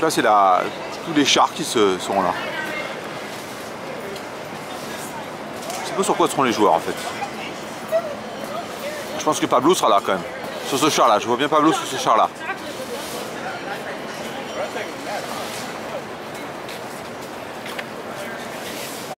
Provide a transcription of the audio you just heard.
là c'est tous les chars qui sont là. Je sais pas sur quoi seront les joueurs en fait. Je pense que Pablo sera là quand même. Sur ce char là, je vois bien Pablo sur ce char là.